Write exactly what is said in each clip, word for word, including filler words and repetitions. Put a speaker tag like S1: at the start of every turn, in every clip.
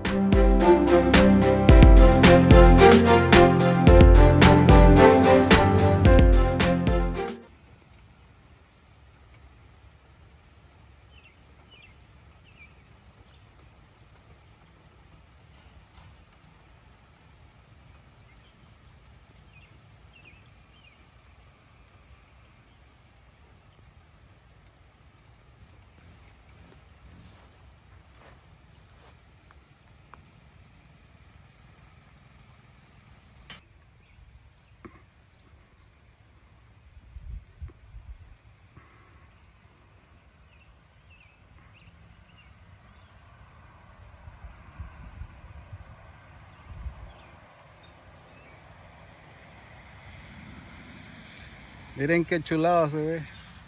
S1: Miren qué chulada se ve.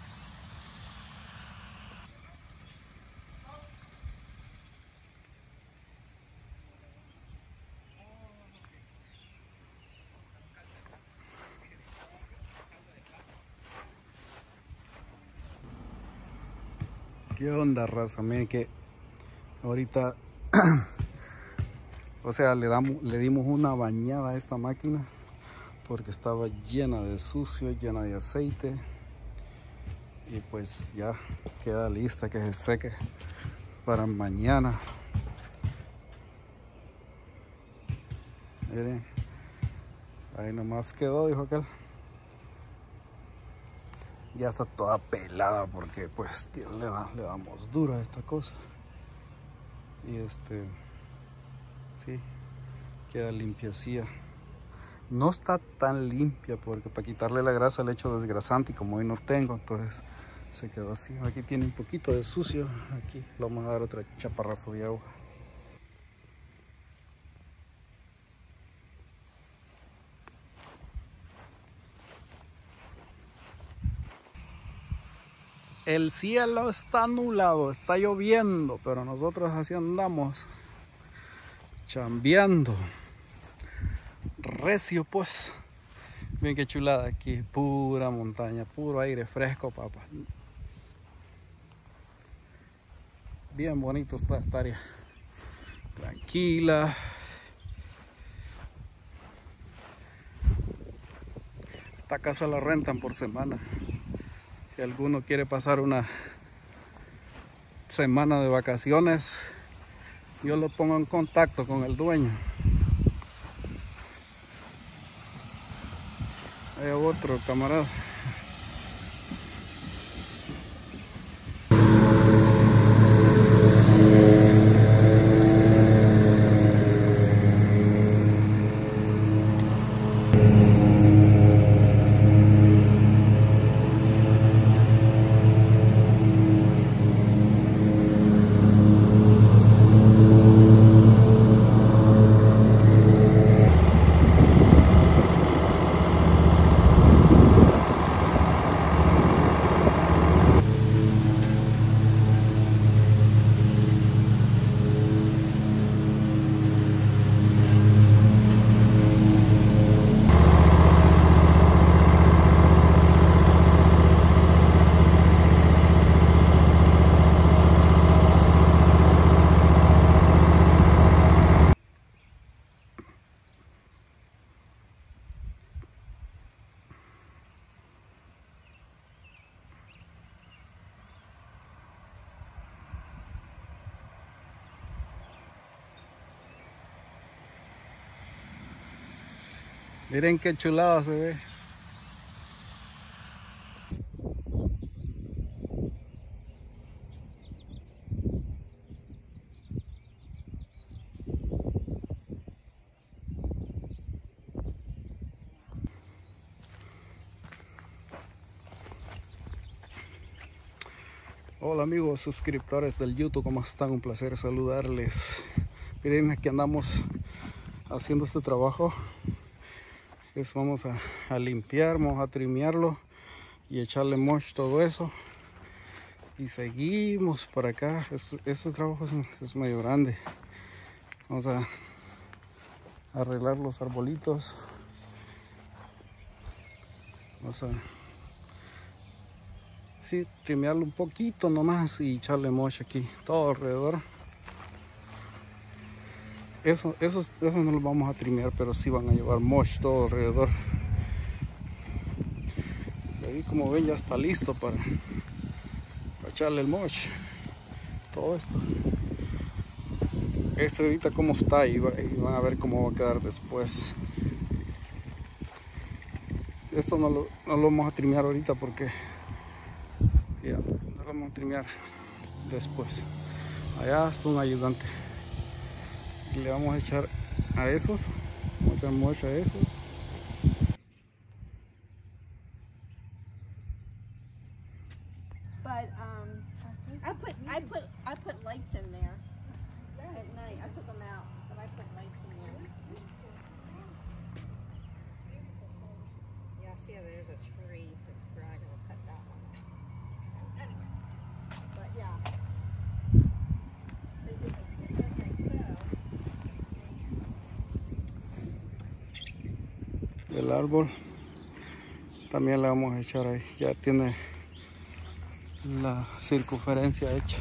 S1: ¿Qué onda, raza? Miren que ahorita, o sea, le, damos, le dimos una bañada a esta máquina porque estaba llena de sucio, llena de aceite. Y pues ya queda lista que se seque para mañana. Miren, ahí nomás quedó, dijo aquel. Ya está toda pelada porque pues le, le damos dura a esta cosa. Y este, sí, queda limpiecilla. No está tan limpia porque para quitarle la grasa le echo desgrasante y como hoy no tengo, entonces se quedó así. Aquí tiene un poquito de sucio, aquí le vamos a dar otra chaparrazo de agua. El cielo está nublado, está lloviendo, pero nosotros así andamos chambeando recio pues. Miren qué chulada aquí, pura montaña, puro aire fresco, papá. Bien bonito está esta área, tranquila. Esta casa la rentan por semana. Si alguno quiere pasar una semana de vacaciones, yo lo pongo en contacto con el dueño. Hay otro camarada. Miren qué chulada se ve. Hola amigos suscriptores del YouTube, ¿cómo están? Un placer saludarles. Miren, aquí andamos haciendo este trabajo. Es, vamos a, a limpiar, vamos a trimearlo y echarle mosh, todo eso. Y seguimos por acá. Este, este trabajo es, es medio grande. Vamos a arreglar los arbolitos. Vamos a sí, trimearlo un poquito nomás y echarle mosh aquí todo alrededor. Eso, esos, esos no los vamos a trimear, pero sí van a llevar mosh todo alrededor. Y ahí, como ven, ya está listo para, para echarle el mosh. Todo esto. Este ahorita como está y, va, y van a ver cómo va a quedar después. Esto no lo, no lo vamos a trimear ahorita porque ya, no lo vamos a trimear después. Allá está un ayudante. Y le vamos a echar a esos. Vamos a echar mosh a esos.
S2: But um, I put I put I put lights in there at night. I took them out, but I put lights in there. Yeah, see, there's a tree that's growing. I'll cut that one out. Anyway, but yeah, they did it. Okay, so.
S1: El árbol también le vamos a echar ahí. Ya tiene la circunferencia hecha.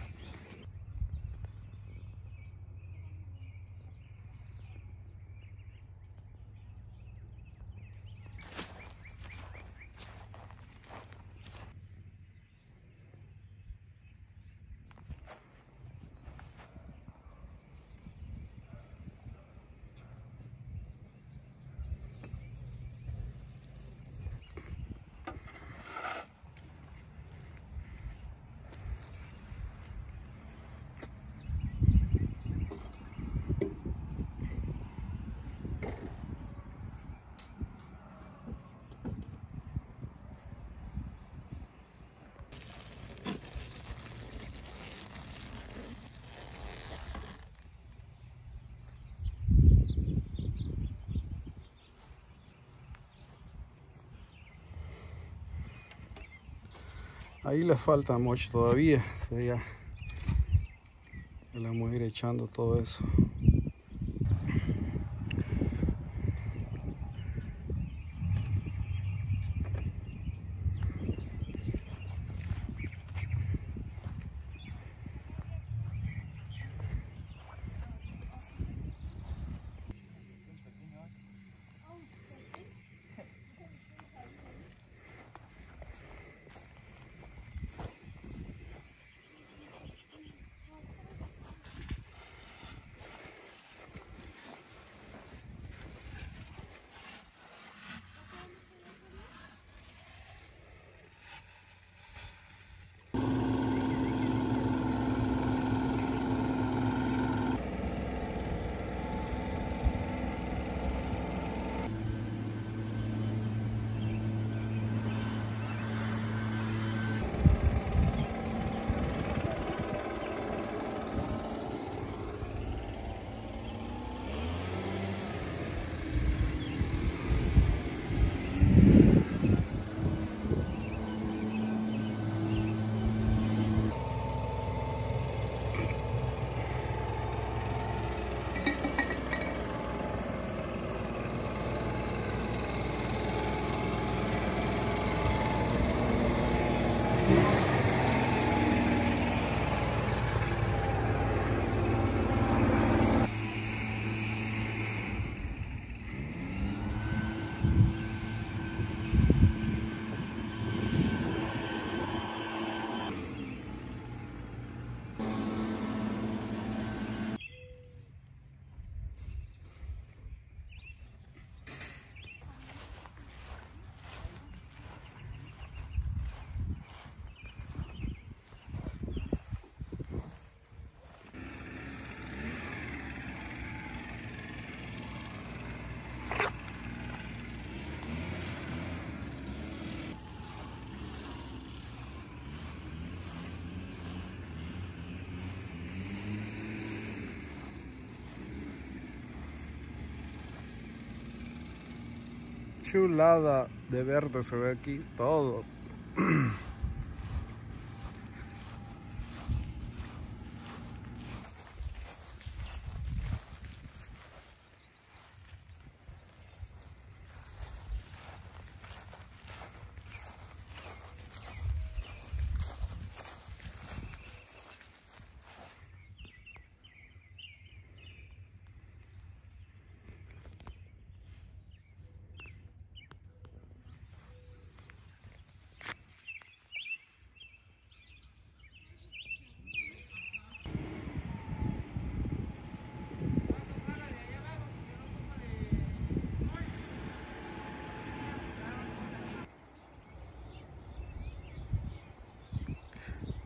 S1: Ahí le falta mucho todavía, o sea, ya, ya le vamos a ir echando todo eso. Chulada de verde se ve aquí todo.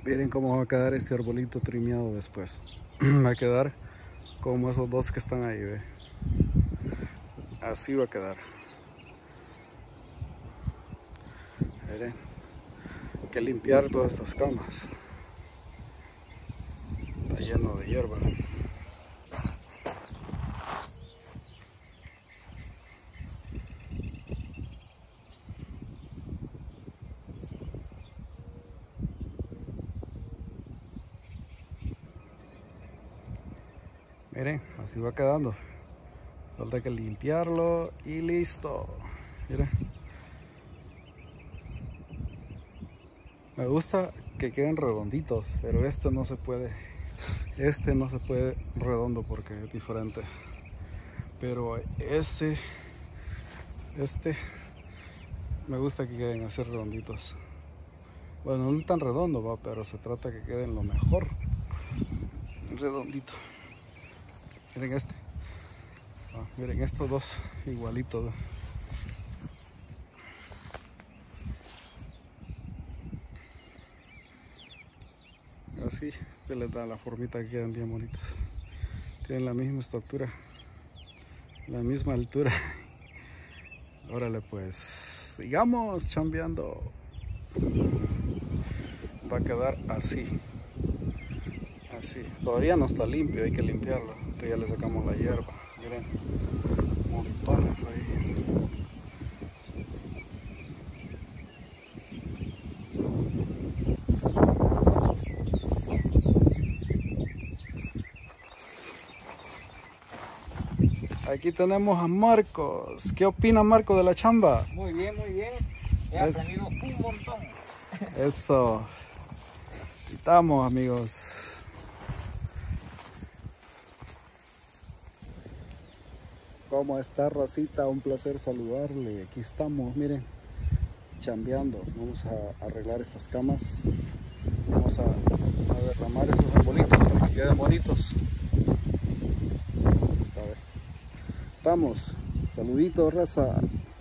S1: Miren cómo va a quedar este arbolito trimeado después. Va a quedar como esos dos que están ahí, ¿ve? Así va a quedar. Miren, hay que limpiar todas estas camas. Está lleno de hierba. Miren, así va quedando. Falta que limpiarlo y listo. Miren. Me gusta que queden redonditos, pero este no se puede. Este no se puede redondo porque es diferente. Pero este, este, me gusta que queden así redonditos. Bueno, no tan redondo, va, pero se trata que queden lo mejor. Redondito. Miren este. Ah, miren estos dos igualitos. Así se les da la formita que quedan bien bonitos. Tienen la misma estatura, la misma altura. Órale pues, sigamos chambeando. Va a quedar así. Así. Todavía no está limpio, hay que limpiarlo. Pero ya le sacamos la hierba. Miren, montones ahí. Aquí tenemos a Marcos. ¿Qué opina Marcos de la chamba?
S3: Muy bien, muy bien. He aprendido un montón.
S1: Eso. Aquí estamos, amigos. ¿Cómo está, racita? Un placer saludarle. Aquí estamos, miren, chambeando. Vamos a arreglar estas camas. Vamos a, a derramar esos arbolitos para que queden bonitos. A ver. Estamos. Saluditos, raza.